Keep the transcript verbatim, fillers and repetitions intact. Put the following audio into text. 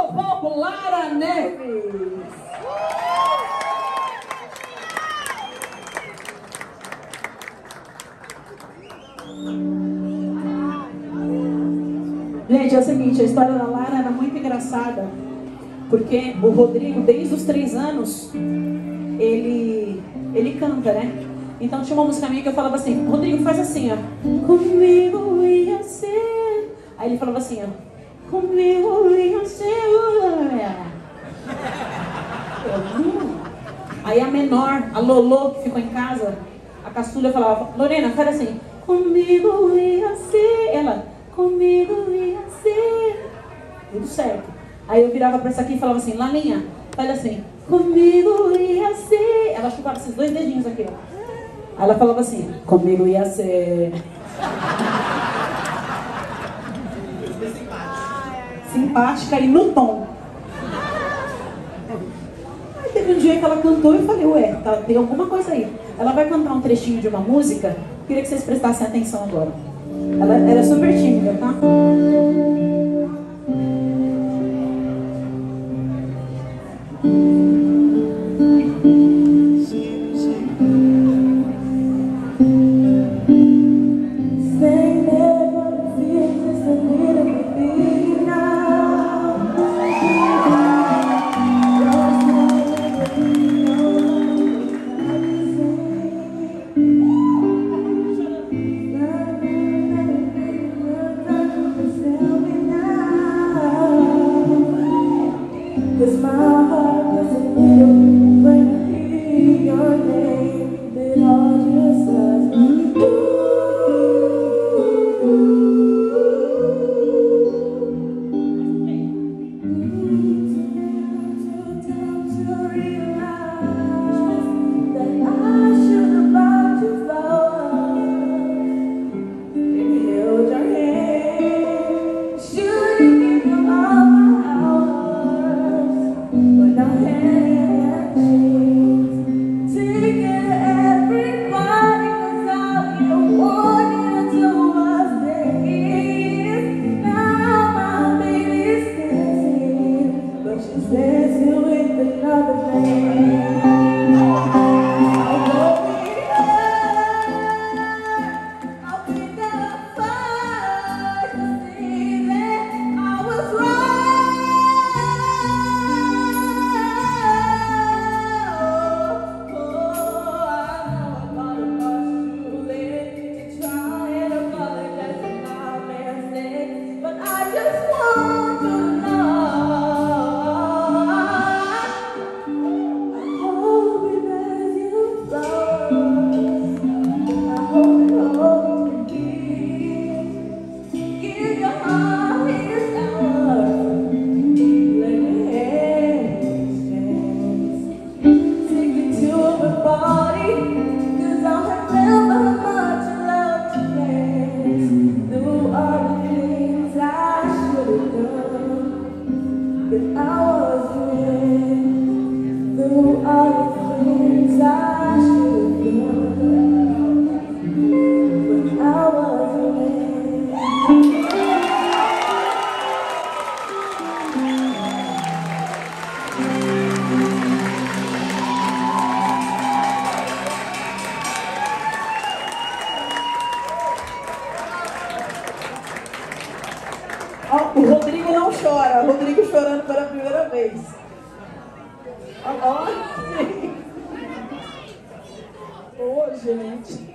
no palco, Lara Neves. Gente, é o seguinte, a história da Lara era muito engraçada, porque o Rodrigo, desde os três anos, ele, ele canta, né? Então tinha uma música minha que eu falava assim, Rodrigo, faz assim, ó. Comigo ia ser... Aí ele falava assim, ó. Comigo ia ser... Aí a menor, a Lolo, que ficou em casa, a caçula falava, Lorena, faz assim. Comigo ia ser... Ela, comigo ia ser... Tudo certo. Aí eu virava pra essa aqui e falava assim, Laninha, faz assim. Comigo ia ser... Ela chupava esses dois dedinhos aqui, ó. Aí ela falava assim, comigo ia ser... simpática e no tom. Aí teve um dia que ela cantou e eu falei, ué, tá, tem alguma coisa aí. Ela vai cantar um trechinho de uma música, queria que vocês prestassem atenção agora. Ela, ela é super tímida, tá? O Rodrigo não chora, o Rodrigo chorando pela primeira vez. Ó, oh, gente.